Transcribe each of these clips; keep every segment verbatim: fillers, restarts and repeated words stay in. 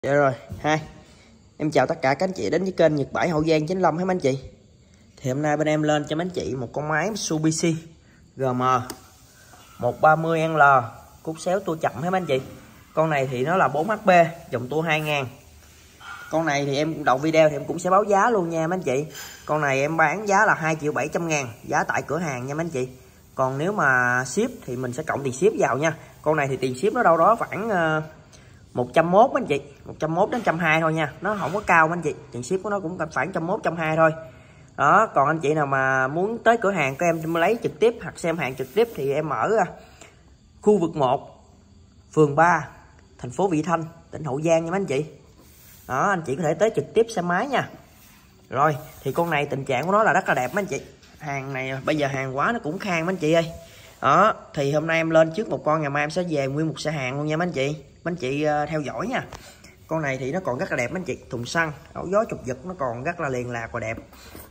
Dạ rồi, hai. Em chào tất cả các anh chị đến với kênh Nhật Bãi Hậu Giang chín lăm hết anh chị. Thì hôm nay bên em lên cho mấy anh chị một con máy Mitsubishi G M một ba mươi L cút xéo tua chậm hết anh chị. Con này thì nó là bốn H P, dòng tua hai ngàn. Con này thì em đầu video thì em cũng sẽ báo giá luôn nha mấy anh chị. Con này em bán giá là hai triệu bảy trăm ngàn, giá tại cửa hàng nha mấy anh chị. Còn nếu mà ship thì mình sẽ cộng tiền ship vào nha. Con này thì tiền ship nó đâu đó khoảng uh, một trăm mốt anh chị, một trăm mốt đến một trăm hai mươi thôi nha, nó không có cao anh chị, tiền ship của nó cũng khoảng một trăm mốt, một trăm hai mươi thôi. Đó, còn anh chị nào mà muốn tới cửa hàng của em lấy trực tiếp hoặc xem hàng trực tiếp thì em ở khu vực một, phường ba, thành phố Vị Thanh, tỉnh Hậu Giang nha mấy anh chị. Đó, anh chị có thể tới trực tiếp xem máy nha. Rồi, thì con này tình trạng của nó là rất là đẹp mấy anh chị. Hàng này bây giờ hàng quá nó cũng khang mấy anh chị ơi. Đó, thì hôm nay em lên trước một con, ngày mai em sẽ về nguyên một xe hàng luôn nha mấy anh chị. Mấy anh chị uh, theo dõi nha. Con này thì nó còn rất là đẹp mấy anh chị, thùng xăng, áo gió chụp giật nó còn rất là liền lạc và đẹp.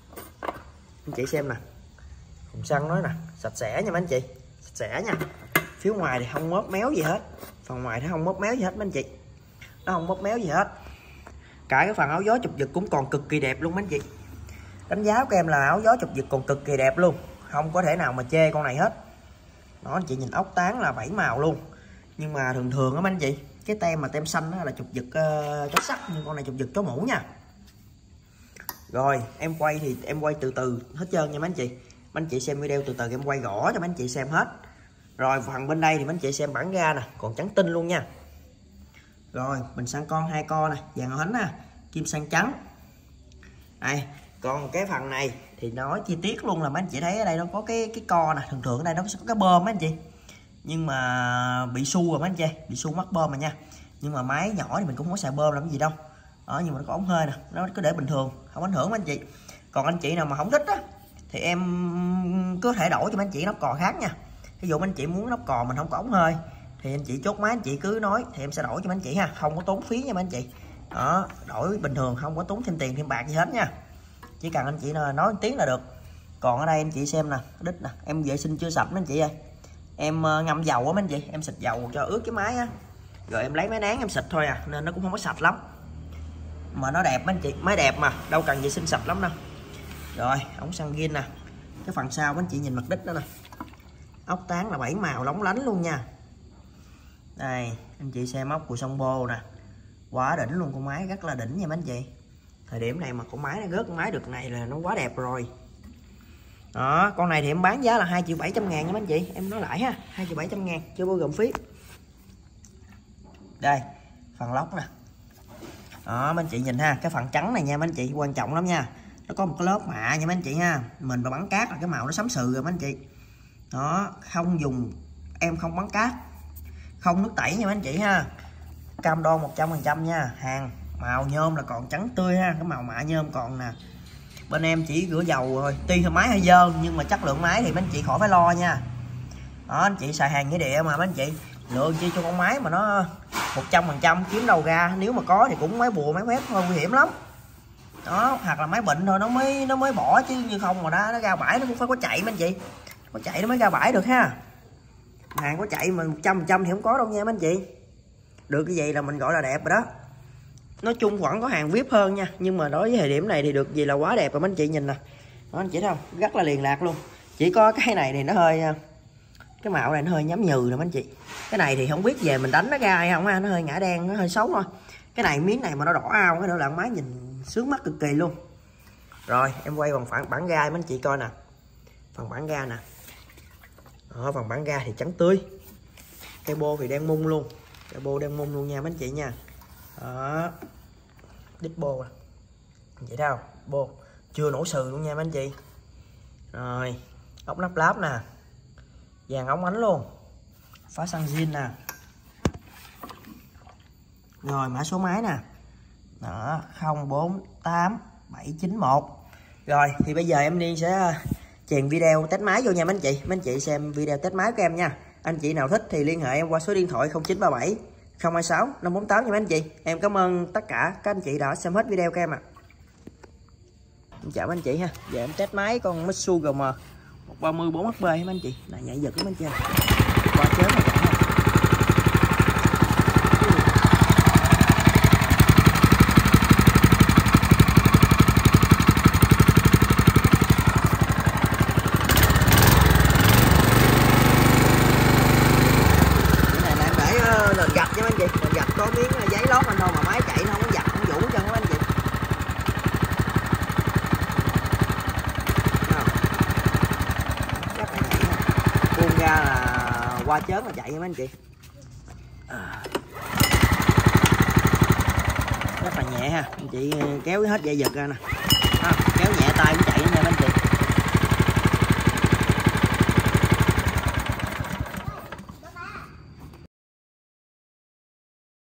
Anh chị xem nè, thùng xăng nói nè, sạch sẽ nha mấy anh chị, sạch sẽ nha. Phía ngoài thì không móp méo gì hết, phần ngoài thì không móp méo gì hết mấy anh chị, nó không móp méo gì hết. Cả cái phần áo gió chụp giật cũng còn cực kỳ đẹp luôn mấy anh chị. Đánh giá của em là áo gió chụp giật còn cực kỳ đẹp luôn, không có thể nào mà chê con này hết. Đó, anh chị nhìn ốc tán là bảy màu luôn. Nhưng mà thường thường á mấy anh chị, cái tem mà tem xanh đó là chụp giật uh, chó sắt, nhưng con này chụp giật chó mũ nha. Rồi em quay thì em quay từ từ hết trơn nha mấy anh chị. Mấy anh chị xem video từ từ em quay rõ cho mấy anh chị xem hết. Rồi phần bên đây thì mấy anh chị xem bản ga nè, còn trắng tinh luôn nha. Rồi mình sang con hai con nè, vàng hánh nè, kim sang trắng. Đây, còn cái phần này thì nói chi tiết luôn là mấy anh chị thấy ở đây nó có cái cái co nè, thường thường ở đây nó có cái bơm mấy anh chị. Nhưng mà bị xu rồi mấy anh chị, bị xu mắc bơm mà nha. Nhưng mà máy nhỏ thì mình cũng không có xài bơm làm gì đâu. Đó, nhưng mà nó có ống hơi nè, nó cứ để bình thường, không ảnh hưởng mấy anh chị. Còn anh chị nào mà không thích á thì em có thể đổi cho mấy anh chị nắp cò khác nha. Ví dụ mấy anh chị muốn nắp cò mình không có ống hơi thì anh chị chốt máy anh chị cứ nói thì em sẽ đổi cho mấy anh chị ha, không có tốn phí nha mấy anh chị. Đó, đổi bình thường không có tốn thêm tiền thêm bạc gì hết nha. Chỉ cần anh chị nói tiếng là được. Còn ở đây anh chị xem nè, đít nè, em vệ sinh chưa sạch mấy anh chị ơi. Em ngâm dầu á mấy anh chị, em xịt dầu cho ướt cái máy á, rồi em lấy máy nén em xịt thôi à, nên nó cũng không có sạch lắm. Mà nó đẹp mấy anh chị, máy đẹp mà, đâu cần vệ sinh sạch lắm đâu. Rồi, ống xăng gin nè. Cái phần sau mấy anh chị nhìn mặt đít đó nè. Ốc tán là bảy màu lóng lánh luôn nha. Đây, anh chị xem ốc của song bô nè. Quá đỉnh luôn, con máy rất là đỉnh nha mấy anh chị. Thời điểm này mà con máy nó rớt con máy được này là nó quá đẹp rồi. Đó, con này thì em bán giá là hai triệu bảy trăm ngàn nha mấy anh chị. Em nói lại ha, hai triệu bảy trăm ngàn chưa bao gồm phí. Đây, phần lốc nè. Đó, mấy anh chị nhìn ha, cái phần trắng này nha mấy anh chị, quan trọng lắm nha. Nó có một cái lớp mạ nha mấy anh chị ha. Mình mà bắn cát là cái màu nó xám xừ rồi mấy anh chị. Đó, không dùng, em không bắn cát, không nước tẩy nha mấy anh chị ha. Cam đoan một trăm phần trăm nha. Hàng màu nhôm là còn trắng tươi ha, cái màu mạ nhôm còn nè. Bên em chỉ rửa dầu rồi, tuy máy hơi dơ nhưng mà chất lượng máy thì mấy anh chị khỏi phải lo nha. Đó, anh chị xài hàng nghĩa địa mà mấy anh chị lựa chi cho con máy mà nó một trăm phần trăm kiếm đâu ra, nếu mà có thì cũng máy bùa máy phép thôi, nguy hiểm lắm. Đó, hoặc là máy bệnh thôi nó mới nó mới bỏ, chứ như không mà đó nó ra bãi nó cũng phải có chạy mấy anh chị, có chạy nó mới ra bãi được ha. Hàng có chạy mà một trăm phần trăm thì không có đâu nha mấy anh chị. Được cái gì là mình gọi là đẹp rồi đó. Nói chung vẫn có hàng vip hơn nha, nhưng mà đối với thời điểm này thì được gì là quá đẹp rồi mấy anh chị nhìn nè. Đó anh chị thấy không, rất là liền lạc luôn. Chỉ có cái này thì nó hơi, cái mạo này nó hơi nhám nhừ nè mấy anh chị. Cái này thì không biết về mình đánh nó ra hay không ha, nó hơi ngã đen, nó hơi xấu thôi. Cái này miếng này mà nó đỏ ao, cái nữa là máy nhìn sướng mắt cực kỳ luôn. Rồi em quay bằng phản bản ga mấy anh chị coi nè, phần bản ga nè. Đó, phần bản ga thì trắng tươi, cây bô thì đen mung luôn, cây bô đen mung luôn nha mấy anh chị nha. Đó, đít bô nè, anh chị thấy không, bô chưa nổ sừ luôn nha mấy anh chị. Rồi ốc nắp láp nè, vàng óng ánh luôn, phá xăng zin nè. Rồi mã số máy nè. Đó, không bốn tám bảy chín một. Rồi thì bây giờ em đi sẽ chèn video test máy vô nha mấy anh chị. Mấy anh chị xem video test máy của em nha. Anh chị nào thích thì liên hệ em qua số điện thoại không chín ba bảy không hai sáu năm bốn tám nha mấy anh chị. Em cảm ơn tất cả các anh chị đã xem hết video của em ạ. À. Em chào mấy anh chị ha. Giờ em test máy con Mitsubishi G M một ba mươi bốn H P mấy anh chị. Này nhảy giật mấy anh chị. Qua chớm rồi. chân ra là qua chớn mà chạy nha mấy anh chị. À. Rất là nhẹ ha, anh chị kéo hết dây giật ra nè, à, kéo nhẹ tay cũng chạy nha mấy anh chị.